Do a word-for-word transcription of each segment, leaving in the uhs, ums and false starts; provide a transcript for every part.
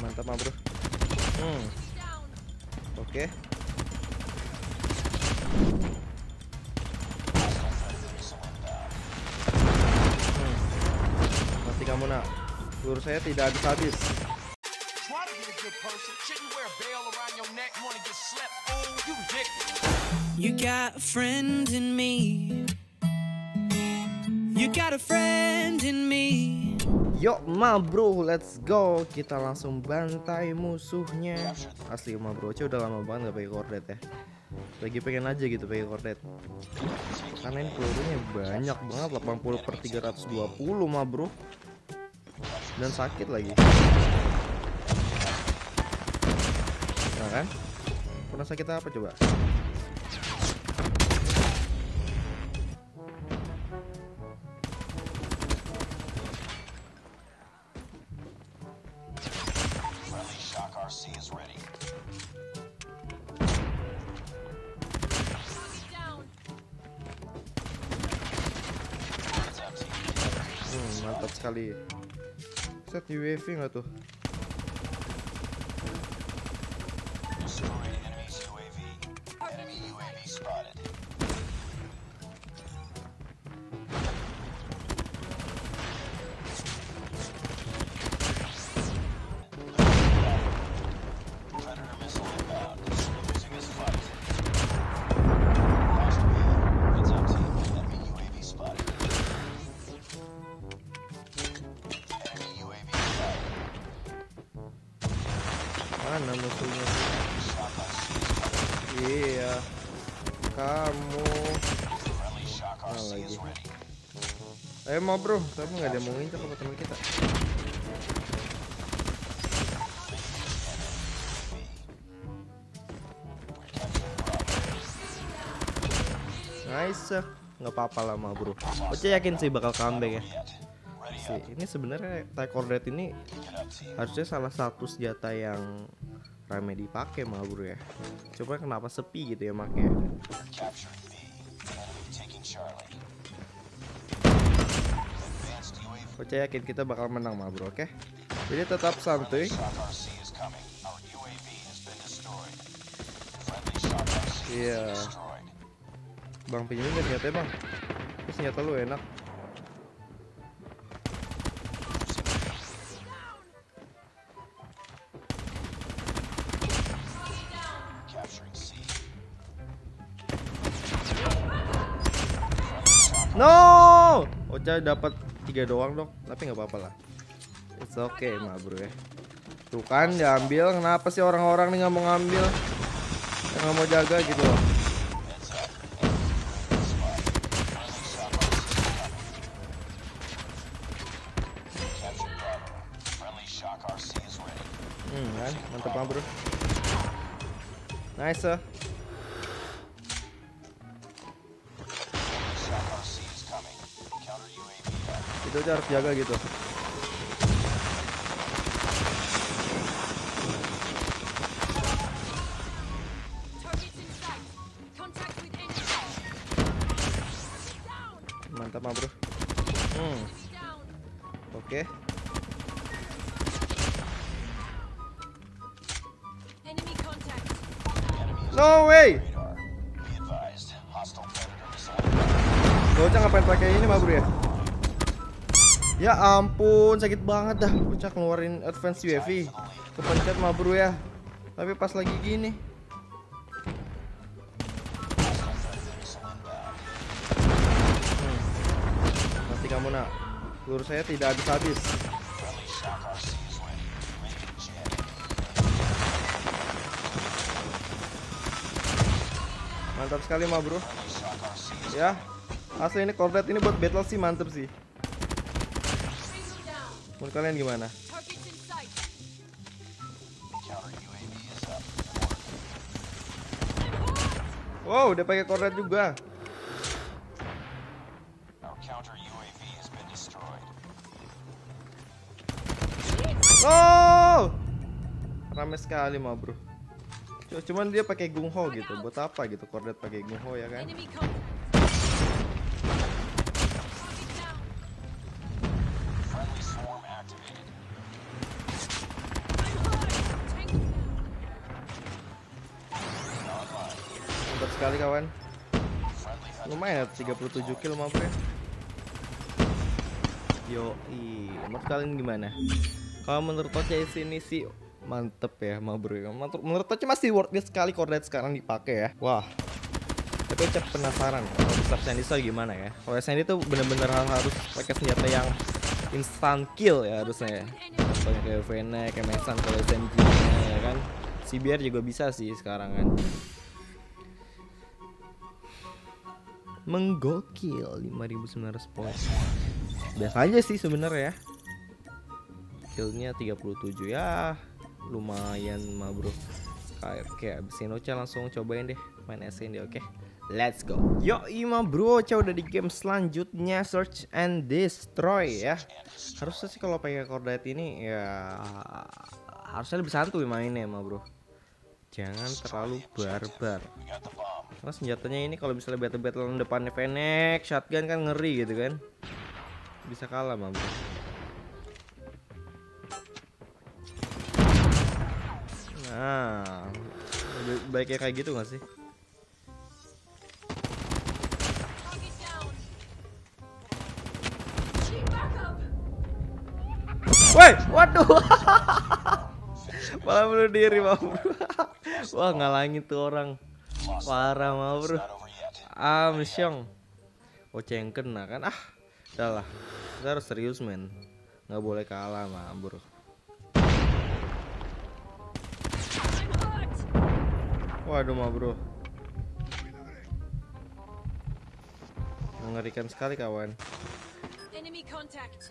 Mantap mah bro. Hmm. Oke. Hmm. Mati kamu nak. Peluru saya tidak habis-habis. You got a friend in me. You got a friend in me. Yo ma bro, let's go. Kita langsung bantai musuhnya. Asli ma bro, udah lama banget gak pakai kordet ya. Lagi pengen aja gitu pakai kordet. Karena ini pelurunya banyak banget, delapan puluh per tiga ratus dua puluh ma bro. Dan sakit lagi. Nah kan? Pernah sakit apa coba? Hmm, mantap sekali. Set U A V nggak tuh? Mana musuhnya? Iya, kamu. Nah, lagi. Ayo mau bro, tapi nggak ada yang mau ngincer sama teman kita. Nice, nggak apa-apa lah ma bro. Oce yakin sih bakal comeback ya. Sih, ini sebenarnya tie cordet ini harusnya salah satu senjata yang rame dipakai mah bro ya. Coba kenapa sepi gitu ya maknya. Oce yakin kita bakal menang mah bro, oke? Jadi tetap santuy. Iya. Bang pinjemin gak senjata bang? Ini senjata lu enak. No, Ocha dapat tiga doang dong, tapi nggak apa-apa lah. It's okay mah bro ya. Tuh kan diambil, kenapa sih orang-orang nih nggak mau ngambil, nggak mau jaga gitu loh. Hmm kan, mantep mah bro. Nice. Itu aja harus jaga gitu. Mantap mah bro. Hmm. Oke. Okay. No way. Bocah ngapain pakai ini mah bro ya? Ya ampun, sakit banget dah. Bocah keluarin advance U A V, kepencet mah bro ya. Tapi pas lagi gini. Hmm. Mati kamu nak. Peluru saya tidak habis-habis. Mantap sekali mah bro. Ya, asli ini cordet ini buat battle sih mantep sih. Menurut kalian gimana? Wow, udah pakai cordet juga. Oh, rame sekali mah bro. Cuman dia pakai gungho gitu. Buat apa gitu cordet pakai gungho ya kan? sekali kawan. Lumayan tiga puluh tujuh kill mah bro. Yoi, menurut kalian gimana? Kalau menurut Oce sini sih mantep ya mah bro. Menurut Oce masih worth it sekali Cordet sekarang dipakai ya. Wah. Tapi Oce penasaran kalau bisa Sandy so gimana ya. Kalau Sandy tuh bener-bener harus pakai senjata yang instant kill ya harusnya ya. Contohnya kayak Fennec, kayak Mason, kalau S M G ya kan. C B R juga bisa sih sekarang kan. Menggokil lima ribu sembilan ratus poin. Biasa aja sih sebenarnya ya. Killnya tiga puluh tujuh ya. Lumayan mah bro. Kayak kayak abisin Oce langsung cobain deh main S N D oke. Okay? Let's go. Yo ima bro, Oce udah di game selanjutnya Search and Destroy ya. Harusnya sih kalau pakai Cordet ini ya harusnya lebih santuy mainnya mah bro. Jangan terlalu barbar. Karena senjatanya ini kalau misalnya battle-battle depannya Fennec, shotgun kan ngeri gitu kan. Bisa kalah mah bro. Nah, baiknya kayak gitu gak sih? Woi, waduh. Malah bunuh diri mah bro. Wah ngalangin tuh orang. Parah mah bro. Ah misyong. Oce yang kena kan. Ah udah lah. Kita harus serius men. Nggak boleh kalah mah bro. Waduh mah bro. Mengerikan sekali kawan. Enemy contact.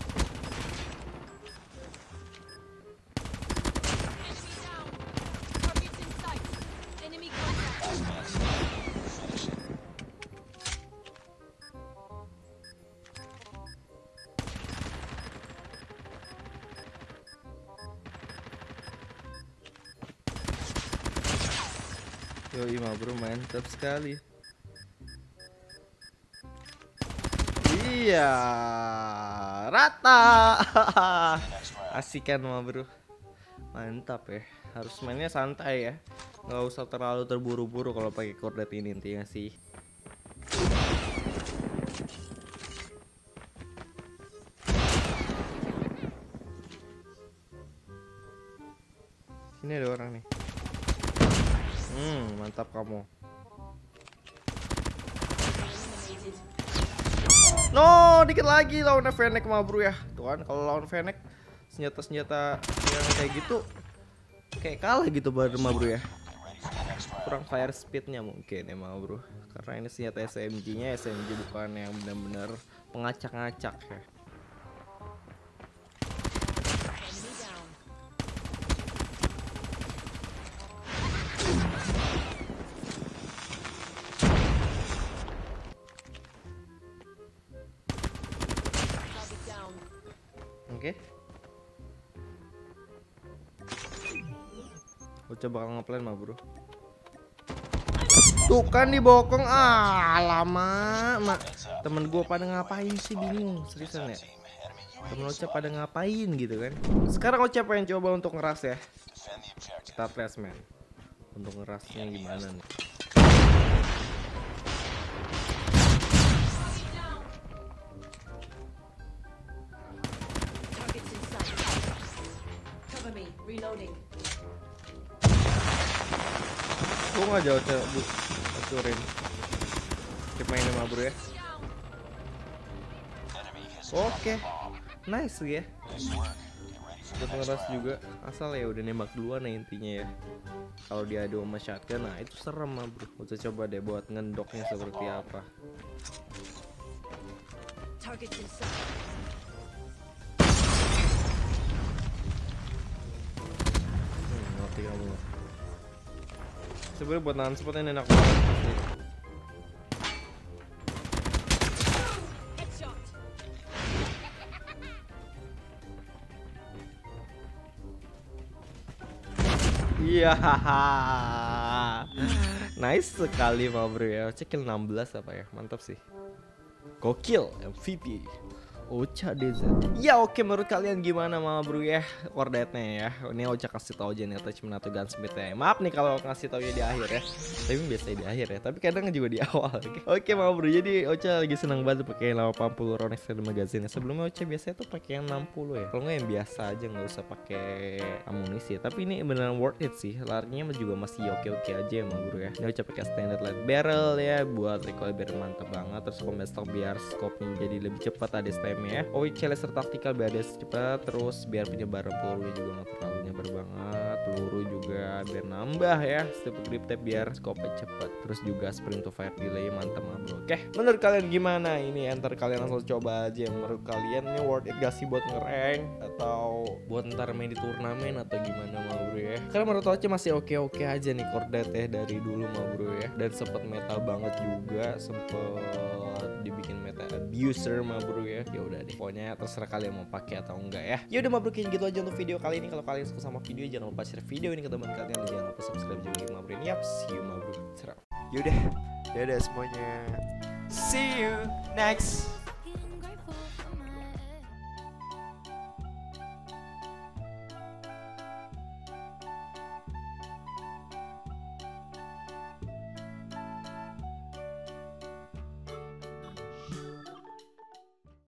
Yoi mah bro, mantap sekali. Iya, rata. Asikan mah bro. Mantap ya. Harus mainnya santai ya. Nggak usah terlalu terburu-buru kalau pakai Cordet ini intinya sih. Sini ada orang nih. Hmm, mantap kamu. No, dikit lagi lawan Fennec mah bro ya. Tuh kan kalau lawan Fennec senjata-senjata yang kayak gitu kayak kalah gitu baru mah bro ya. Kurang fire speednya mungkin ya mah bro. Karena ini senjata S M G-nya S M G bukan yang benar-benar pengacak-ngacak ya. Oke. Okay. Oce bakal ngeplan mah bro. Tuh kan dibokong. Ah lama mak. Temen gue pada ngapain sih, bingung seriusan ya. Temen Oce pada ngapain gitu kan. Sekarang Oce pengen coba untuk ngeras ya. Kita tes man. Untuk ngerasnya gimana nih. Reloading. Gue nggak jauh bu, acurin. Keep mainin mah bro ya. Oke, okay. Nice ya. Buat ngeras juga, asal ya udah nembak duluan ya intinya ya. Kalau dia ada sama shotgun, nah itu serem mah bro. Gue coba deh buat ngendoknya seperti apa. Target inside. Kamu sebenarnya buat nahan spotnya enak banget. Iya, nice sekali mah bro ya. Cekil enam belas apa ya, mantap sih. Gokil M V P. Ocha D Z. Ya oke, menurut kalian gimana mama bro ya Chordate-nya ya? Ini Ocha kasih tau aja nih attachment atau gunsmith ya. Maaf nih kalau ngasih tau ya di akhir ya. Tapi biasanya di akhir ya. Tapi kadang juga di awal. Oke, oke mama bro. Jadi Ocha lagi senang banget pakai delapan puluh round extended magazine. Sebelumnya Ocha biasanya tuh pakai yang enam puluh ya. Kalau nggak yang biasa aja, nggak usah pakai amunisi. Tapi ini beneran worth it sih. Larinya juga masih oke-oke aja ya mama bro ya. Ini Ocha pakai standard light barrel ya buat recoil biar mantap banget. Terus combat stock biar scope-nya jadi lebih cepat, ada stem ya. O C laser taktikal biar ada cepat, terus biar penyebaran pelurunya juga nggak terlalu nyebar banget. Peluru juga biar nambah ya. Step grip tape biar scope cepat. Terus juga sprint to fire delay mantap mah bro. Oke, menurut kalian gimana ini? Ntar kalian langsung coba aja. Menurut kalian ini worth it gak sih buat ngerank atau buat ntar main di turnamen atau gimana mah bro ya? Karena menurut Ocha masih oke-oke aja nih Chordate ya dari dulu mah bro ya. Dan sempet meta banget juga, sempet dibikin meta abuser mah bro ya. Ya udah deh, pokoknya terserah kalian mau pakai atau enggak ya. Ya udah mah bro, kayak gitu aja untuk video kali ini. Kalau kalian suka sama video, jangan lupa share video ini ke teman kalian, dan jangan lupa subscribe juga mah bro. Yap, see you mah bro. Yaudah, dadah semuanya. See you next